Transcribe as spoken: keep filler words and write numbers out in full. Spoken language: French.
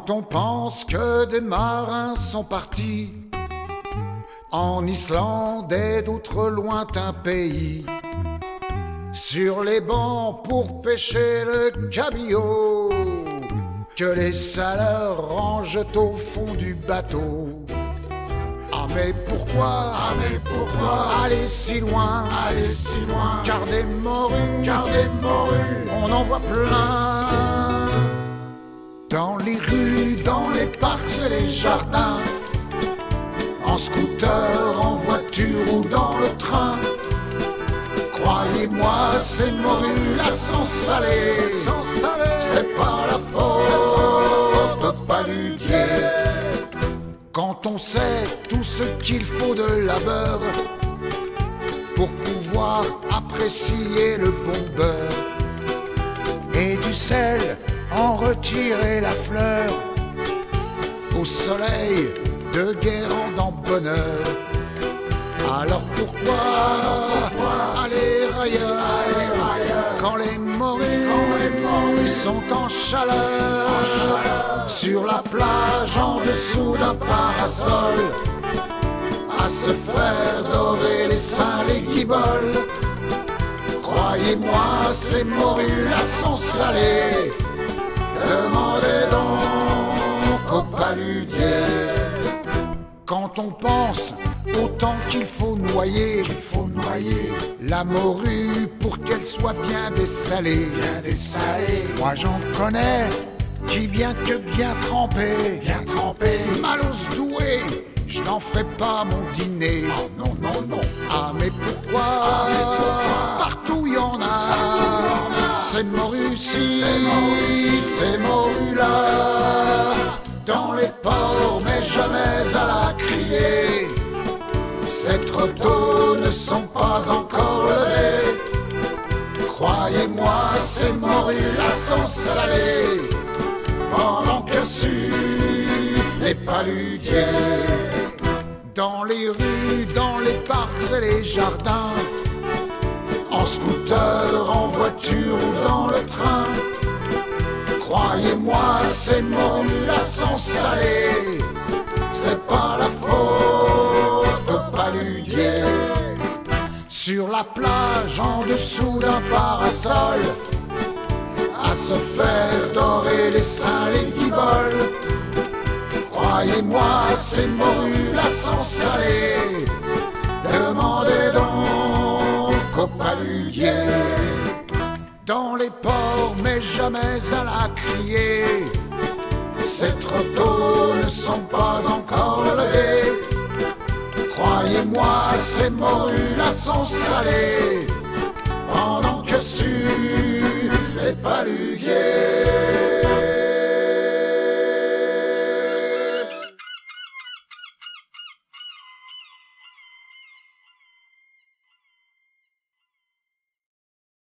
Quand on pense que des marins sont partis en Islande et d'autres lointains pays, sur les bancs pour pêcher le cabillaud, que les saleurs rangent au fond du bateau. Ah mais pourquoi, Ah mais pourquoi aller si loin, aller si loin? car des morues, Car des morues, on en voit plein dans les rues, dans les parcs et les jardins, en scooter, en voiture ou dans le train. Croyez-moi, ces morues là sont salées, sans salé, c'est pas la faute au paludier. Quand on sait tout ce qu'il faut de labeur pour pouvoir apprécier le bon beurre et du sel, en retirer la fleur, au soleil de Guérande en bonheur. Alors pourquoi, pourquoi aller ailleurs, aller ailleurs quand les morues, quand les morues sont en chaleur, en chaleur, sur la plage en dessous d'un parasol, à se faire dorer les seins, les guiboles? Croyez-moi, ces morues là sont salées, demandez donc au paludier. Quand on pense au temps qu'il faut noyer, il faut noyer, la morue pour qu'elle soit bien dessalée, bien dessalé, moi j'en connais qui bien que bien trempé, bien trempé. malos doué, je n'en ferai pas mon dîner. Oh non, non, non, Ah mais pourquoi, Ah, mais pourquoi partout y en a, Partout y en a. ces morues-ci, Ces morues-ci, ces morues-là, dans les ports mais jamais à la crier. Ces trop tôt ne sont pas encore levés. Croyez-moi, ces morues-là sont salées, pendant que sur les paludiers, dans les rues, dans les parcs et les jardins, en scooter, en voiture ou dans le train, croyez-moi, ces morues-là sont salées, c'est pas la faute au paludier. Sur la plage, en dessous d'un parasol, à se faire dorer les seins, les guiboles, croyez-moi, ces morues là sont salées, demandez donc au paludier. Dans les ports mais jamais à la crier, ces trop tôt ne sont pas encore levés. Croyez-moi, ces morues là sont salées, pendant que sur les paludiers